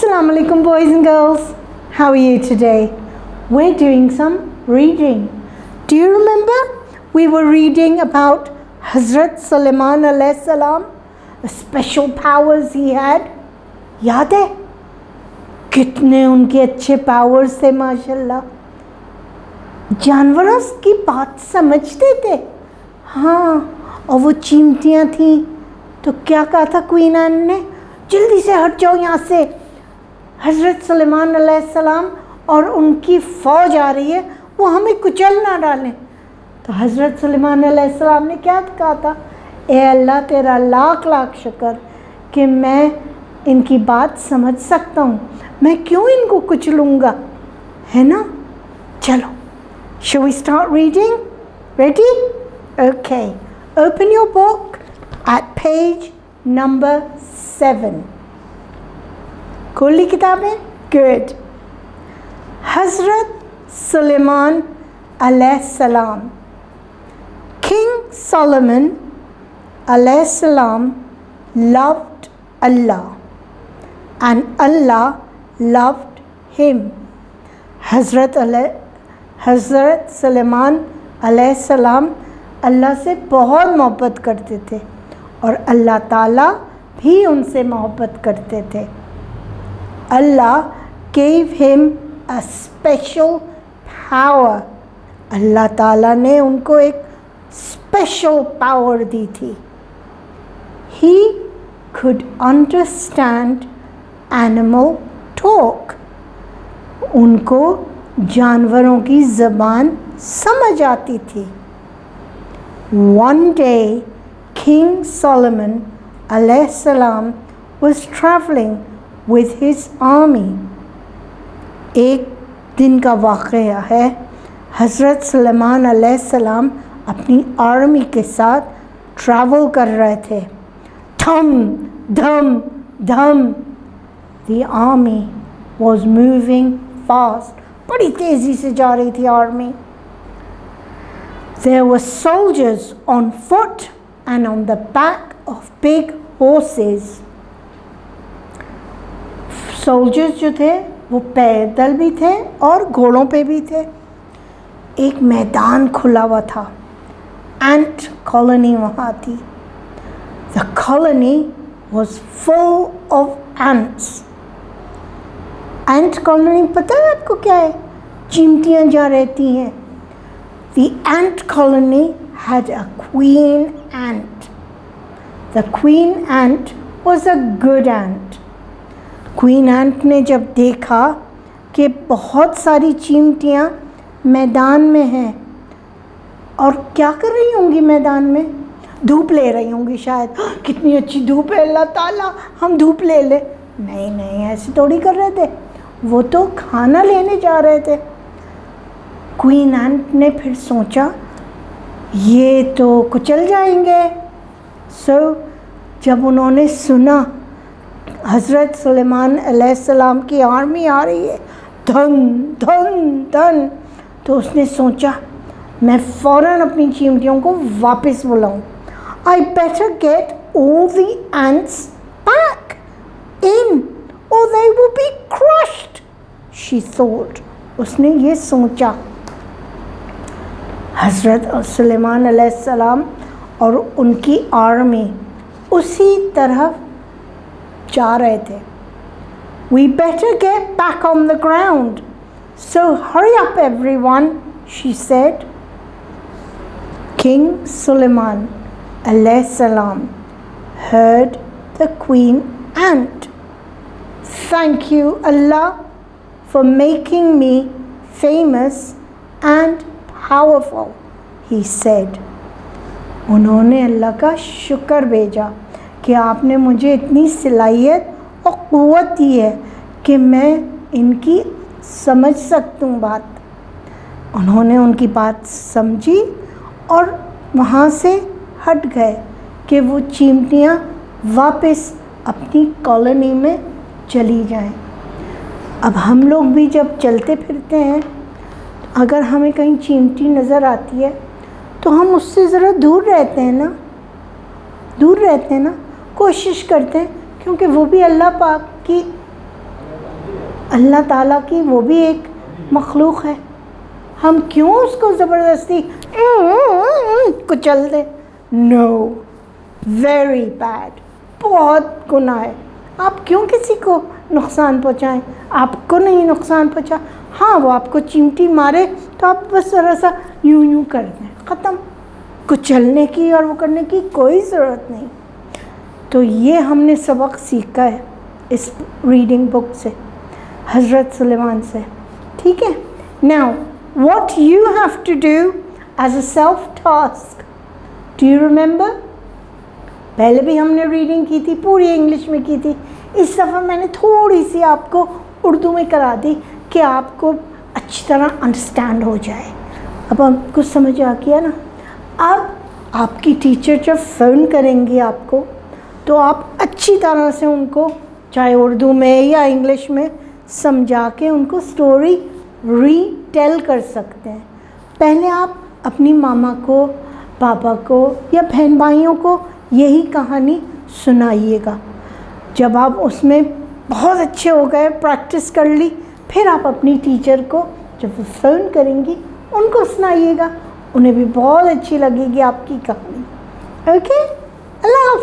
Assalamu alaikum boys and girls. How are you today? We're doing some reading. Do you remember we were reading about Hazrat Sulaiman alayhi salam, the special powers he had? याद है कितने उनके अच्छे powers थे माशाल्लाह. जानवरों की बात समझते थे. हाँ, और वो चींटियाँ थीं तो क्या कहा था क्वीन एन ने, जल्दी से हट जाओ यहाँ से, हज़रत सुलेमान अलैहिस्सलाम और उनकी फ़ौज आ रही है, वो हमें कुचल ना डालें. तो हज़रत सुलेमान अलैहिस्सलाम ने क्या कहा था, ए अल्लाह तेरा लाख लाख शुक्र कि मैं इनकी बात समझ सकता हूँ, मैं क्यों इनको कुचलूँगा, है ना. चलो, shall we start reading? Ready? Okay. Open your book at page number 7. खोली किताबें? Good. Hazrat Sulaiman alayhi salam. King Solomon alayhi salam loved Allah and Allah loved him. Hazrat Sulaiman alayhi salam अल्लाह से बहुत मोहब्बत करते थे और अल्लाह ताला भी उनसे मोहब्बत करते थे. अल्लाह gave him a special power. अल्लाह ताला ने उनको एक स्पेशल पावर दी थी. He could understand animal talk. उनको जानवरों की ज़बान समझ आती थी. One day, King Solomon alayhi salam was traveling with his army. एक दिन का वाक़या है, हज़रत सुलेमान अलैहि सलाम अपनी आर्मी के साथ ट्रैवल कर रहे थे. धम धम धम. The army was moving fast. बड़ी तेज़ी से जा रही थी army. There were soldiers on foot and on the back of big horses. Soldiers जो थे वो पैदल भी थे और घोड़ों पे भी थे. एक मैदान खुला हुआ था. Ant colony वहाँ थी. The colony was full of ants. Ant colony पता है आपको क्या है? चींटियाँ जहाँ रहती हैं. The ant colony had a queen ant. The queen ant was a good ant. Queen ant ने जब देखा कि बहुत सारी चींटियाँ मैदान में हैं और क्या कर रही होंगी मैदान में, धूप ले रही होंगी शायद. कितनी अच्छी धूप है, अल्लाह ताला हम धूप ले ले. नहीं नहीं, ऐसे थोड़ी कर रहे थे, वो तो खाना लेने जा रहे थे. क्वीन एंट ने फिर सोचा ये तो कुचल जाएंगे. जब उन्होंने सुना हज़रत सुलेमान अलैहिस्सलाम की आर्मी आ रही है, धन धन धन, तो उसने सोचा मैं फ़ौरन अपनी चींटियों को वापस बुलाऊं. I better get all the ants back in or they will be crushed, she thought. उसने ये सोचा. हज़रत सुलेमान अलैहिस्सलाम और उनकी आर्मी उसी तरफ जा रहे थे. We better get back on the ground, so hurry up everyone, she said. King Sulaiman अलैहिस्सलाम heard the queen ant. Thank you Allah for making me famous and powerful, he said. उन्होंने अल्लाह का शुक्र भेजा कि आपने मुझे इतनी सलाहियत और क़ुव्वत दी है कि मैं इनकी समझ सकता हूँ बात. उन्होंने उनकी बात समझी और वहाँ से हट गए कि वो चींटियाँ वापस अपनी कॉलोनी में चली जाएं. अब हम लोग भी जब चलते फिरते हैं, अगर हमें कहीं चींटी नज़र आती है तो हम उससे ज़रा दूर रहते हैं ना, दूर रहते हैं ना, कोशिश करते हैं, क्योंकि वो भी अल्लाह पाक की अल्लाह ताला की वो भी एक मखलूक है, हम क्यों उसको ज़बरदस्ती कुचल दे? नो, वेरी बैड, बहुत गुनाह है। आप क्यों किसी को नुकसान पहुंचाएं? आपको नहीं नुकसान पहुंचा, हाँ वो आपको चिमटी मारे तो आप बस ज़रा सा यूं यूं कर दें, ख़त्म। कुचलने की और वो करने की कोई ज़रूरत नहीं। तो ये हमने सबक सीखा है इस रीडिंग बुक से, हज़रत सुलेमान से, ठीक है। Now what you have to do as a self task, do you remember? पहले भी हमने रीडिंग की थी, पूरी इंग्लिश में की थी, इस दफ़ा मैंने थोड़ी सी आपको उर्दू में करा दी कि आपको अच्छी तरह अंडरस्टैंड हो जाए। अब आपको समझ आ गया ना? अब आपकी टीचर जब फ़ोन करेंगी आपको तो आप अच्छी तरह से उनको चाहे उर्दू में या इंग्लिश में समझा के उनको स्टोरी रीटेल कर सकते हैं। पहले आप अपनी मामा को, पापा को या बहन भाइयों को यही कहानी सुनाइएगा। जब आप उसमें बहुत अच्छे हो गए, प्रैक्टिस कर ली, फिर आप अपनी टीचर को जब वो फ़ोन करेंगी उनको सुनाइएगा, उन्हें भी बहुत अच्छी लगेगी आपकी कहानी। ओके, अल्लाह